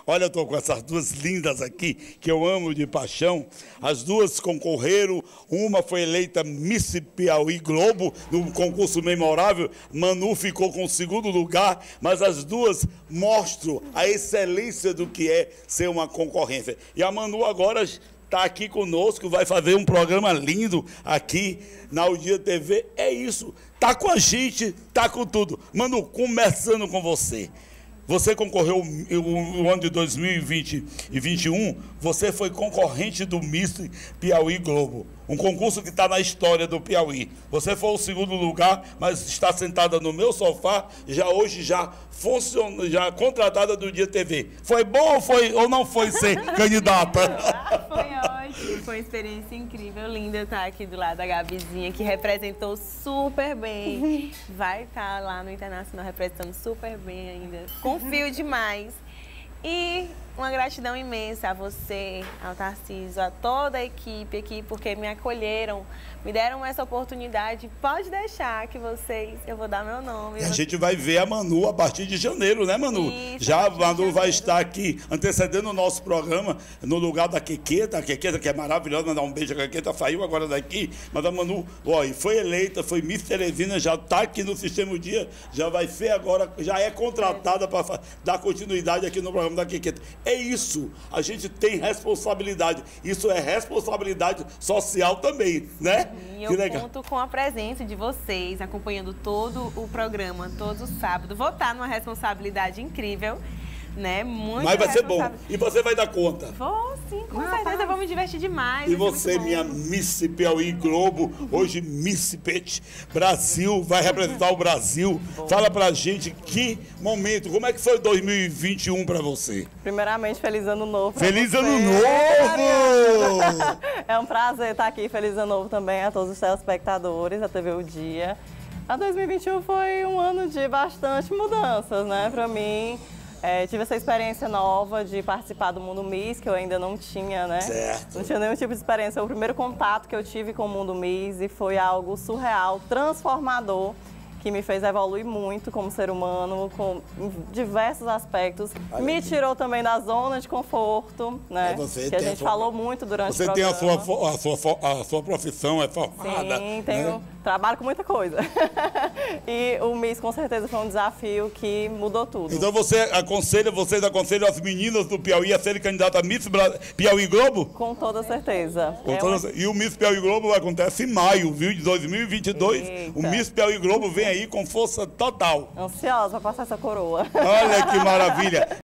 Olha, eu tô com essas duas lindas aqui, que eu amo de paixão. As duas concorreram, uma foi eleita Miss Piauí Globo, no concurso memorável. Manu ficou com o segundo lugar, mas as duas mostram a excelência do que é ser uma concorrência. E a Manu agora está aqui conosco, vai fazer um programa lindo aqui na Audia TV. É isso, tá com a gente, tá com tudo. Manu, começando com você. Você concorreu no ano de 2020 e 2021, você foi concorrente do Miss Piauí Globo, um concurso que está na história do Piauí. Você foi o segundo lugar, mas está sentada no meu sofá, hoje funciona, já contratada do Dia TV. Foi bom ou não foi ser candidata? Foi ótimo, foi uma experiência incrível, linda estar aqui do lado da Gabizinha, que representou super bem. Vai estar lá no Internacional representando super bem ainda. Confio demais. E uma gratidão imensa a você, ao Tarcísio, a toda a equipe aqui, porque me acolheram, me deram essa oportunidade. Pode deixar que eu vou dar meu nome. A gente vai ver a Manu a partir de janeiro, né, Manu? Isso, já a Manu vai estar aqui antecedendo o nosso programa no lugar da Quequeta, que é maravilhosa, mandar um beijo, a Quequeta saiu agora daqui, mas a Manu, olha, foi eleita, foi Miss Teresina, já está aqui no Sistema Dia, já vai ser agora, já é contratada para dar continuidade aqui no programa da Quequeta. É isso, a gente tem responsabilidade, isso é responsabilidade social também, né? E eu conto com a presença de vocês, acompanhando todo o programa, todos os sábados. Vou estar numa responsabilidade incrível, né? Muito Mas vai ser bom. E você vai dar conta? Vou, sim, com certeza. Eu vou me divertir demais. E você, minha Miss Piauí Globo, hoje Miss Pet Brasil, vai representar o Brasil. Fala pra gente que momento, como é que foi 2021 pra você? Primeiramente, feliz ano novo. Feliz ano novo! É um prazer estar aqui. Feliz ano novo também a todos os telespectadores da TV O Dia. A 2021 foi um ano de bastante mudanças, né, pra mim. Tive essa experiência nova de participar do Mundo Miss, que eu ainda não tinha, né? Certo. Não tinha nenhum tipo de experiência. Foi o primeiro contato que eu tive com o Mundo Miss e foi algo surreal, transformador, que me fez evoluir muito como ser humano, com diversos aspectos. Me tirou também da zona de conforto, né? Que a gente falou muito durante o programa. Você tem a sua profissão, é formada. Sim, tenho, trabalho com muita coisa. E o Miss, com certeza, foi um desafio que mudou tudo. Então vocês aconselham as meninas do Piauí a serem candidatas a Miss Piauí Globo? Com toda certeza. E o Miss Piauí Globo acontece em maio, viu, de 2022. Eita. O Miss Piauí Globo vem aí com força total. Ansiosa para passar essa coroa. Olha que maravilha.